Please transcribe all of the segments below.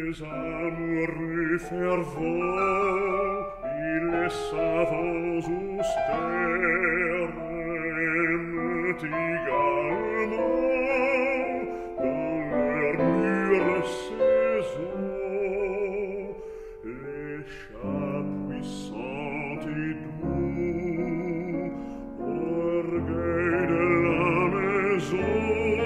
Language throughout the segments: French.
Les amoureux fervents et les savants austères aiment également dans leur mûre saison les chats puissants et doux, orgueil de la maison,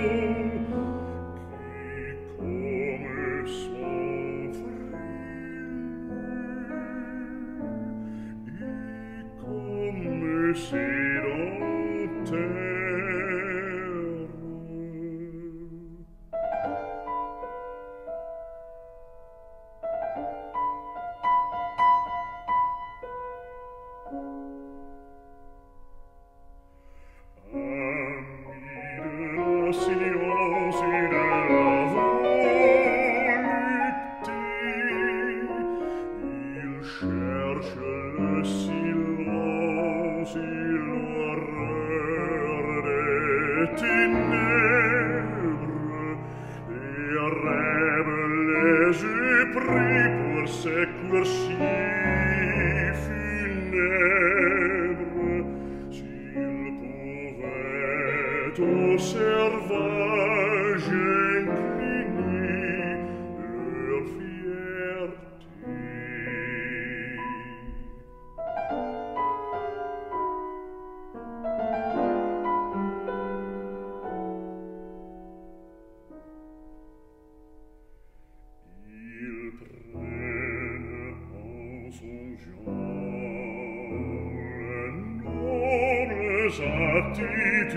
attitude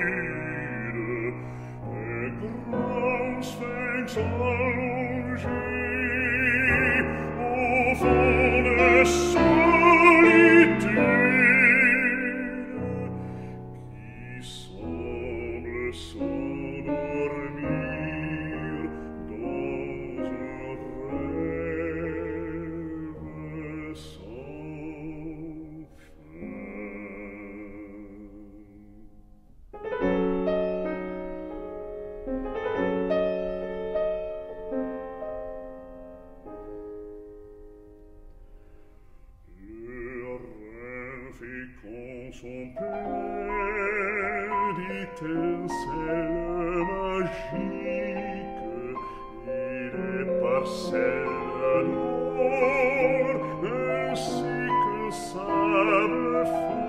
et grand sphinx allongé au fond des solitudes qui semble s'endormir dans un rêve sans fin. Sont pleins d'étincelles magiques et des parcelles d'or ainsi que sable fin.